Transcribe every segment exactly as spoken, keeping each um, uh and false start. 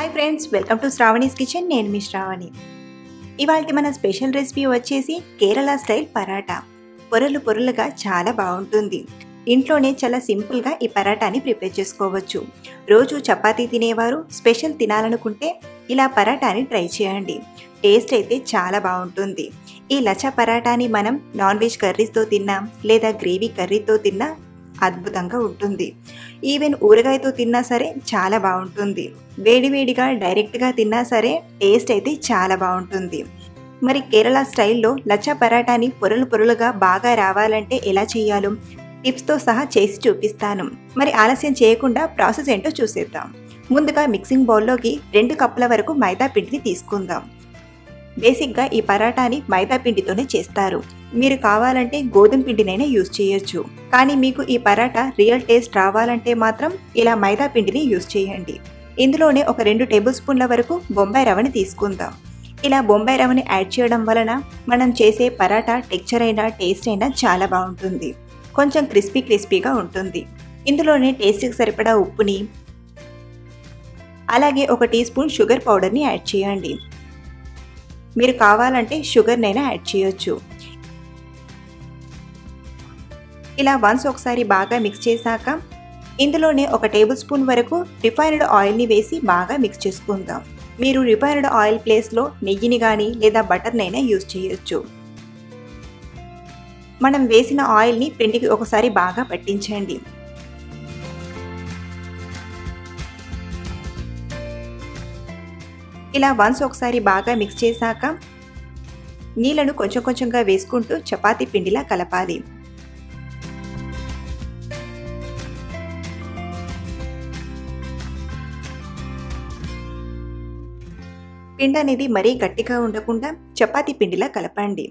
Hi friends, welcome to Shravani's kitchen. నేను మీ శ్రావణి. ఇవాళ మన స్పెషల్ రెసిపీ వచ్చేసి కేరళ స్టైల్ పరాటా. పొరలు పొరలుగా చాలా బాగుంటుంది. ఇంట్లోనే చాలా సింపుల్గా ఈ పరాటాని ప్రిపేర్ చేసుకోవచ్చు. రోజు చపాతీ తినేవారు స్పెషల్ తినాలనుకుంటే ఇలా పరాటాని ట్రై చేయండి. టేస్ట్ అయితే చాలా బాగుంటుంది. ఈ లచ్చా పరాటాని మనం నాన్ వెజ్ కర్రీస్తో తిన్నా లేదా గ్రేవీ కర్రీతో తిన్నా అద్భుతంగా ఉంటుంది. ఈవెన్ ఊరగాయతో తిన్నా సరే చాలా బాగుంటుంది. వేడివేడిగా డైరెక్ట్గా తిన్నా సరే టేస్ట్ అయితే చాలా బాగుంటుంది. మరి కేరళ స్టైల్లో లచ్చా పరాటాని పొరలు పొరలుగా బాగా రావాలంటే ఎలా చేయాలో టిప్స్తో సహా చేసి చూపిస్తాను. మరి ఆలస్యం చేయకుండా ప్రాసెస్ ఏంటో చూసేద్దాం. ముందుగా మిక్సింగ్ బౌల్లోకి రెండు కప్పుల వరకు మైదా పిండిని తీసుకుందాం. బేసిక్గా ఈ పరాటాని మైదా పిండితోనే చేస్తారు. మీరు కావాలంటే గోధుమ పిండినైనా యూజ్ చేయొచ్చు. కానీ మీకు ఈ పరాటా రియల్ టేస్ట్ రావాలంటే మాత్రం ఇలా మైదా పిండిని యూజ్ చేయండి. ఇందులోనే ఒక రెండు టేబుల్ స్పూన్ల వరకు బొంబాయి రవ్వని తీసుకుందాం. ఇలా బొంబాయి రవ్వని యాడ్ చేయడం వలన మనం చేసే పరాటా టెక్చర్ అయినా టేస్ట్ అయినా చాలా బాగుంటుంది. కొంచెం క్రిస్పీ క్రిస్పీగా ఉంటుంది. ఇందులోనే టేస్ట్కి సరిపడా ఉప్పుని అలాగే ఒక టీ స్పూన్ షుగర్ పౌడర్ని యాడ్ చేయండి. మీరు కావాలంటే షుగర్నైనా యాడ్ చేయొచ్చు. ఇలా వన్స్ ఒకసారి బాగా మిక్స్ చేశాక ఇందులోనే ఒక టేబుల్ స్పూన్ వరకు రిఫైన్డ్ ఆయిల్ని వేసి బాగా మిక్స్ చేసుకుందాం. మీరు రిఫైన్డ్ ఆయిల్ ప్లేస్లో నెయ్యిని కానీ లేదా బటర్నైనా యూజ్ చేయొచ్చు. మనం వేసిన ఆయిల్ని పిండికి ఒకసారి బాగా పట్టించండి. ఇలా వన్స్ ఒకసారి బాగా మిక్స్ చేశాక నీళ్ళను కొంచెం కొంచెంగా వేసుకుంటూ చపాతీ పిండిలా కలపాలి. పిండి అనేది మరీ గట్టిగా ఉండకుండా చపాతీ పిండిలా కలపండి.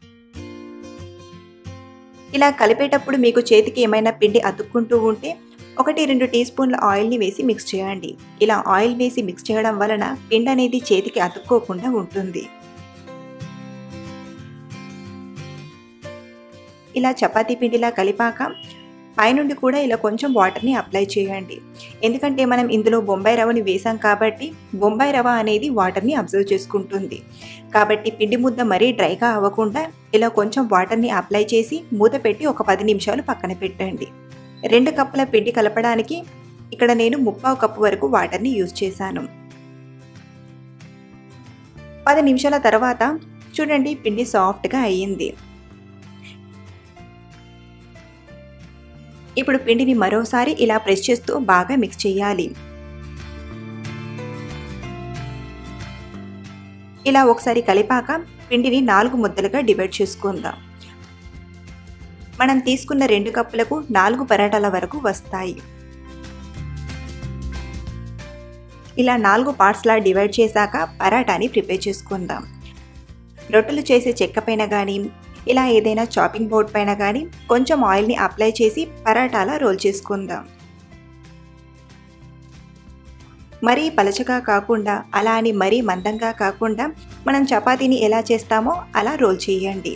ఇలా కలిపేటప్పుడు మీకు చేతికి ఏమైనా పిండి అతుక్కుంటూ ఉంటే ఒకటి రెండు టీ స్పూన్ల ఆయిల్ని వేసి మిక్స్ చేయండి. ఇలా ఆయిల్ వేసి మిక్స్ చేయడం వలన పిండి అనేది చేతికి అతుక్కోకుండా ఉంటుంది. ఇలా చపాతీ పిండిలా కలిపాక పైనుండి కూడా ఇలా కొంచెం వాటర్ని అప్లై చేయండి. ఎందుకంటే మనం ఇందులో బొంబాయి రవ్వని వేసాం కాబట్టి బొంబాయి రవ్వ అనేది వాటర్ని అబ్జర్వ్ చేసుకుంటుంది. కాబట్టి పిండి ముద్ద మరీ డ్రైగా అవ్వకుండా ఇలా కొంచెం వాటర్ని అప్లై చేసి మూత పెట్టి ఒక పది నిమిషాలు పక్కన పెట్టండి. రెండు కప్పుల పిండి కలపడానికి ఇక్కడ నేను ముప్పావు కప్పు వరకు వాటర్ని యూజ్ చేశాను. పది నిమిషాల తర్వాత చూడండి పిండి సాఫ్ట్గా అయ్యింది. ఇప్పుడు పిండిని మరోసారి ఇలా ప్రెస్ చేస్తూ బాగా మిక్స్ చేయాలి. ఇలా ఒకసారి కలిపాక పిండిని నాలుగు ముద్దలుగా డివైడ్ చేసుకుందాం. మనం తీసుకున్న రెండు కప్పులకు నాలుగు పరాటాల వరకు వస్తాయి. ఇలా నాలుగు పార్ట్స్లా డివైడ్ చేశాక పరాటాని ప్రిపేర్ చేసుకుందాం. రొట్టెలు చేసే చెక్క పైన కానీ ఇలా ఏదైనా చాపింగ్ బోర్డ్ పైన కానీ కొంచెం ఆయిల్ని అప్లై చేసి పరాటాలా రోల్ చేసుకుందాం. మరీ పలచగా కాకుండా అలా అని మరీ మందంగా కాకుండా మనం చపాతీని ఎలా చేస్తామో అలా రోల్ చేయండి.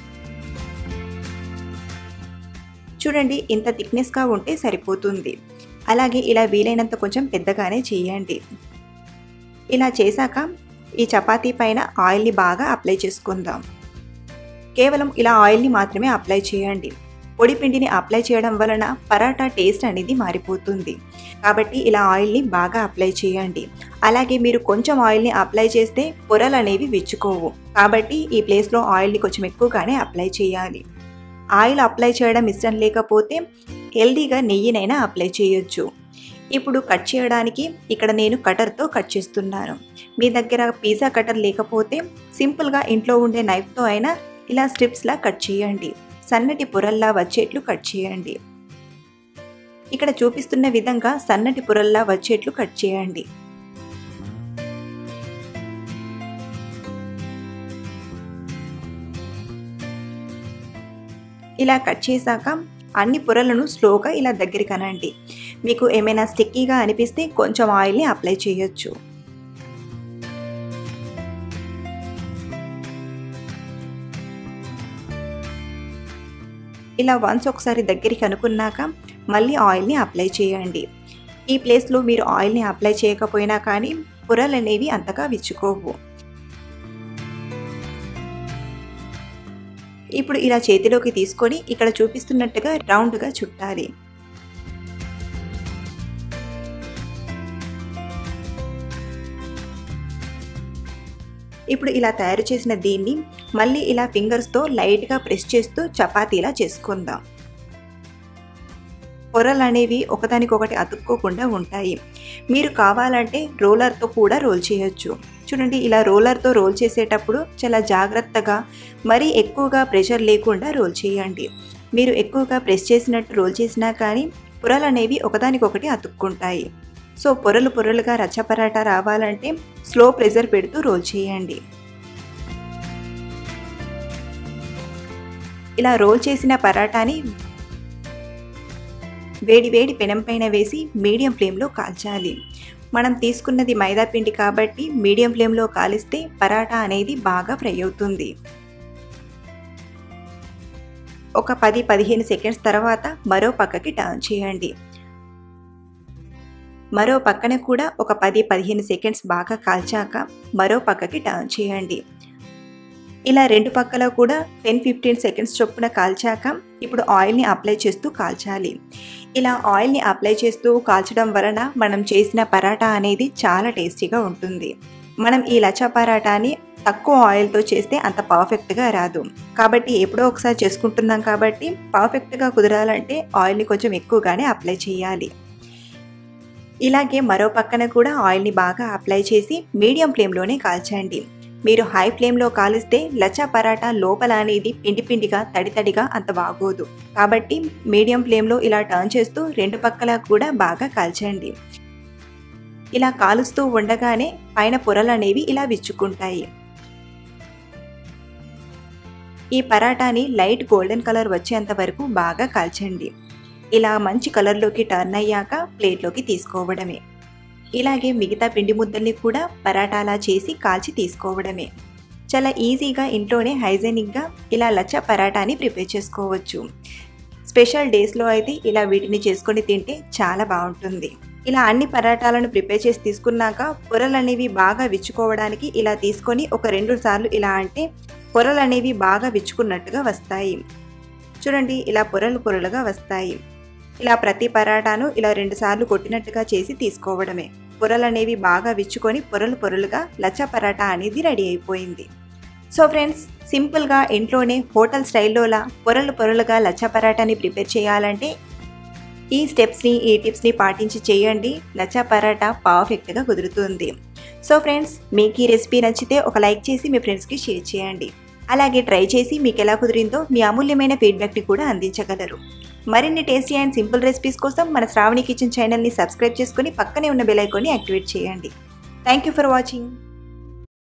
చూడండి ఇంత థిక్నెస్గా ఉంటే సరిపోతుంది. అలాగే ఇలా వీలైనంత కొంచెం పెద్దగానే చేయండి. ఇలా చేశాక ఈ చపాతీ పైన ఆయిల్ని బాగా అప్లై చేసుకుందాం. కేవలం ఇలా ఆయిల్ని మాత్రమే అప్లై చేయండి. పొడి పిండిని అప్లై చేయడం వలన పరాటా టేస్ట్ అనేది మారిపోతుంది. కాబట్టి ఇలా ఆయిల్ని బాగా అప్లై చేయండి. అలాగే మీరు కొంచెం ఆయిల్ని అప్లై చేస్తే పొరలు అనేవి విచ్చుకోవు. కాబట్టి ఈ ప్లేస్లో ఆయిల్ని కొంచెం ఎక్కువగానే అప్లై చేయాలి. ఆయిల్ అప్లై చేయడం ఇష్టం లేకపోతే హెల్దీగా నెయ్యినైనా అప్లై చేయొచ్చు. ఇప్పుడు కట్ చేయడానికి ఇక్కడ నేను కటర్తో కట్ చేస్తున్నాను. మీ దగ్గర పిజ్జా కటర్ లేకపోతే సింపుల్గా ఇంట్లో ఉండే నైఫ్తో అయినా ఇలా స్ట్రిప్స్లా కట్ చేయండి. సన్నటి పొరల్లా వచ్చేట్లు కట్ చేయండి. ఇక్కడ చూపిస్తున్న విధంగా సన్నటి పొరల్లా వచ్చేట్లు కట్ చేయండి. ఇలా కట్ చేశాక అన్ని పొరలను స్లోగా ఇలా దగ్గరికి అనండి. మీకు ఏమైనా స్టిక్కీగా అనిపిస్తే కొంచెం ఆయిల్ని అప్లై చేయొచ్చు. ఇలా వన్స్ ఒకసారి దగ్గరికి అనుకున్నాక మళ్ళీ ఆయిల్ని అప్లై చేయండి. ఈ ప్లేస్లో మీరు ఆయిల్ని అప్లై చేయకపోయినా కానీ పొరలు అనేవి అంతగా విచ్చుకోవు. ఇప్పుడు ఇలా చేతిలోకి తీసుకొని ఇక్కడ చూపిస్తున్నట్టుగా రౌండ్గా చుట్టాలి. ఇప్పుడు ఇలా తయారు చేసిన దీన్ని మళ్ళీ ఇలా ఫింగర్స్తో లైట్గా ప్రెస్ చేస్తూ చపాతీలా చేసుకుందాం. పొరలు అనేవి ఒకదానికొకటి అతుక్కోకుండా ఉంటాయి. మీరు కావాలంటే రోలర్తో కూడా రోల్ చేయొచ్చు. చూడండి, ఇలా రోలర్తో రోల్ చేసేటప్పుడు చాలా జాగ్రత్తగా, మరీ ఎక్కువగా ప్రెషర్ లేకుండా రోల్ చేయండి. మీరు ఎక్కువగా ప్రెస్ చేసినట్టు రోల్ చేసినా కానీ పొరలు అనేవి ఒకదానికొకటి అతుక్కుంటాయి. సో పొరలు పొరలుగా రచ్చ పరాటా రావాలంటే స్లో ప్రెషర్ పెడుతూ రోల్ చేయండి. ఇలా రోల్ చేసిన పరాటాని వేడి వేడి పెనం పైన వేసి మీడియం ఫ్లేమ్లో కాల్చాలి. మనం తీసుకున్నది మైదా పిండి కాబట్టి మీడియం ఫ్లేమ్లో కాలిస్తే పరాటా అనేది బాగా ఫ్రై అవుతుంది. ఒక పది పదిహేను సెకండ్స్ తర్వాత మరో పక్కకి టర్న్ చేయండి. మరో పక్కన కూడా ఒక పది పదిహేను సెకండ్స్ బాగా కాల్చాక మరో పక్కకి టర్న్ చేయండి. ఇలా రెండు పక్కల కూడా టెన్ ఫిఫ్టీన్ సెకండ్స్ చొప్పున కాల్చాక ఇప్పుడు ఆయిల్ని అప్లై చేస్తూ కాల్చాలి. ఇలా ఆయిల్ని అప్లై చేస్తూ కాల్చడం వలన మనం చేసిన పరాటా అనేది చాలా టేస్టీగా ఉంటుంది. మనం ఈ లచ్చా పరాటాని తక్కువ ఆయిల్తో చేస్తే అంత పర్ఫెక్ట్గా రాదు. కాబట్టి ఎప్పుడో ఒకసారి చేసుకుంటున్నాం కాబట్టి పర్ఫెక్ట్గా కుదరాలంటే ఆయిల్ని కొంచెం ఎక్కువగానే అప్లై చేయాలి. ఇలాగే మరో పక్కన కూడా ఆయిల్ని బాగా అప్లై చేసి మీడియం ఫ్లేమ్లోనే కాల్చండి. మీరు హై ఫ్లేమ్లో కాలిస్తే లచ్చా పరాటా లోపల అనేది పిండి పిండిగా తడి తడిగా అంత బాగోదు. కాబట్టి మీడియం ఫ్లేమ్లో ఇలా టర్న్ చేస్తూ రెండు పక్కల కూడా బాగా కాల్చండి. ఇలా కాలుస్తూ ఉండగానే పైన పొరలు అనేవి ఇలా విచ్చుకుంటాయి. ఈ పరాటాని లైట్ గోల్డెన్ కలర్ వచ్చేంత వరకు బాగా కాల్చండి. ఇలా మంచి కలర్లోకి టర్న్ అయ్యాక ప్లేట్లోకి తీసుకోవడమే. ఇలాగే మిగతా పిండి ముద్దల్ని కూడా పరాటాలా చేసి కాల్చి తీసుకోవడమే. చాలా ఈజీగా ఇంట్లోనే హైజెనిక్గా ఇలా లచ్చా పరాటాని ప్రిపేర్ చేసుకోవచ్చు. స్పెషల్ డేస్లో అయితే ఇలా వీటిని చేసుకొని తింటే చాలా బాగుంటుంది. ఇలా అన్ని పరాటాలను ప్రిపేర్ చేసి తీసుకున్నాక పొరలు అనేవి బాగా విచ్చుకోవడానికి ఇలా తీసుకొని ఒక రెండు సార్లు ఇలా అంటే పొరలు అనేవి బాగా విచ్చుకున్నట్టుగా వస్తాయి. చూడండి, ఇలా పొరలు పొరలుగా వస్తాయి. ఇలా ప్రతి పరాటాను ఇలా రెండు సార్లు కొట్టినట్టుగా చేసి తీసుకోవడమే. పొరలు అనేవి బాగా విచ్చుకొని పొరలు పొరలుగా లచ్చా పరాటా అనేది రెడీ అయిపోయింది. సో ఫ్రెండ్స్, సింపుల్గా ఇంట్లోనే హోటల్ స్టైల్లోలా పొరలు పొరలుగా లచ్చా పరాటాని ప్రిపేర్ చేయాలంటే ఈ స్టెప్స్ని ఈ టిప్స్ని పాటించి చేయండి. లచ్చా పరాటా పర్ఫెక్ట్గా కుదురుతుంది. సో ఫ్రెండ్స్, మీకు ఈ రెసిపీ నచ్చితే ఒక లైక్ చేసి మీ ఫ్రెండ్స్కి షేర్ చేయండి. అలాగే ట్రై చేసి మీకు ఎలా కుదిరిందో మీ అమూల్యమైన ఫీడ్బ్యాక్ని కూడా అందించగలరు. మరిన్ని టేస్టీ అండ్ సింపుల్ రెసిపీస్ కోసం మన శ్రావణి కిచెన్ ఛానల్ని సబ్స్క్రైబ్ చేసుకుని పక్కనే ఉన్న బెల్ ఐకాన్ని యాక్టివేట్ చేయండి. Thank you for watching.